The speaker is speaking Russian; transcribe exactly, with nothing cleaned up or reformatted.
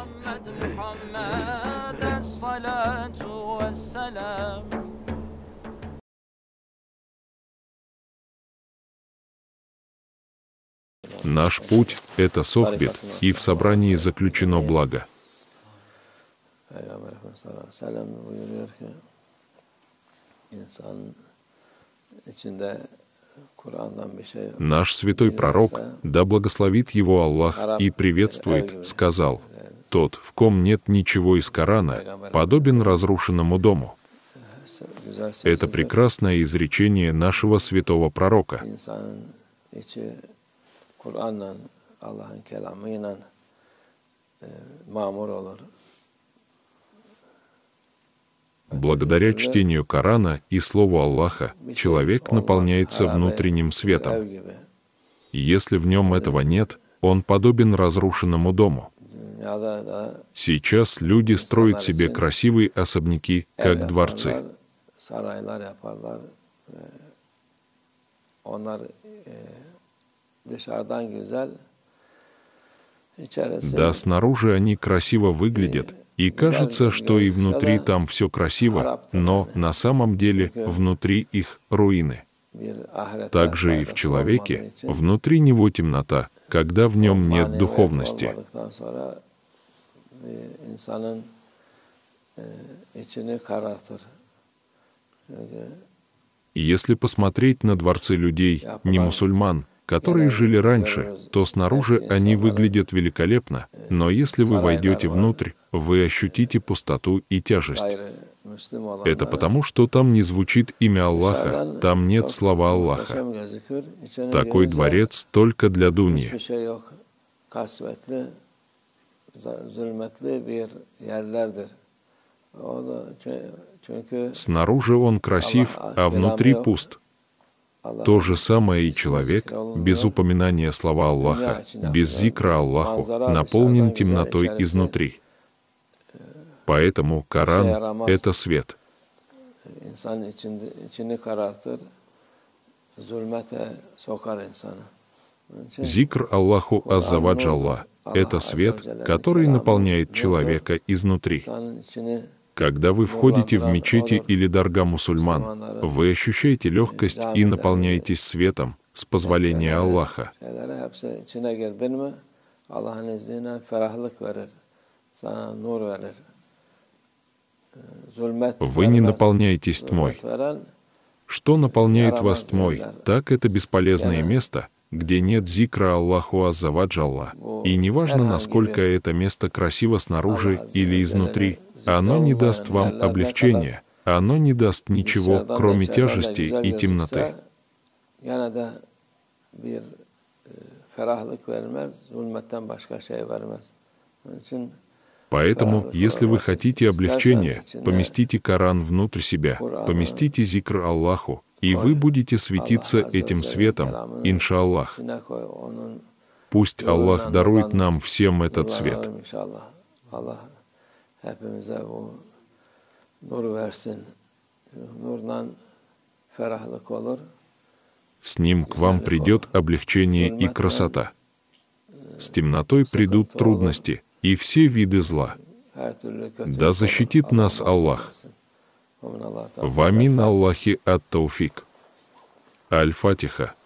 محمد محمد الصلاة والسلام. Наш путь — это сохбет, и в собрании заключено благо. Наш святой пророк, да благословит его Аллах и приветствует, сказал: «Тот, в ком нет ничего из Корана, подобен разрушенному дому». Это прекрасное изречение нашего святого пророка. Благодаря чтению Корана и Слову Аллаха человек наполняется внутренним светом. Если в нем этого нет, он подобен разрушенному дому. Сейчас люди строят себе красивые особняки, как дворцы. Да, снаружи они красиво выглядят, и кажется, что и внутри там все красиво, но на самом деле внутри их руины. Также и в человеке, внутри него темнота, когда в нем нет духовности. Если посмотреть на дворцы людей, не мусульман, которые жили раньше, то снаружи они выглядят великолепно, но если вы войдете внутрь, вы ощутите пустоту и тяжесть. Это потому, что там не звучит имя Аллаха, там нет слова Аллаха. Такой дворец только для Дуньи. Снаружи он красив, а внутри пуст. То же самое и человек, без упоминания слова Аллаха, без зикра Аллаху, наполнен темнотой изнутри. Поэтому Коран — это свет. Зикр Аллаху Азза ва Джалла — это свет, который наполняет человека изнутри. Когда вы входите в мечети или дарга мусульман, вы ощущаете легкость и наполняетесь светом, с позволения Аллаха. Вы не наполняетесь тьмой. Что наполняет вас тьмой, так это бесполезное место, где нет зикра Аллаху Азза ва Джалла. И неважно, насколько это место красиво снаружи или изнутри, оно не даст вам облегчения, оно не даст ничего, кроме тяжести и темноты. Поэтому, если вы хотите облегчения, поместите Коран внутрь себя, поместите зикр Аллаху, и вы будете светиться этим светом, иншаллах. Пусть Аллах дарует нам всем этот свет. С ним к вам придет облегчение и красота. С темнотой придут трудности и все виды зла. Да защитит нас Аллах. Ва мин Аллахи ат-тауфик. Аль-Фатиха.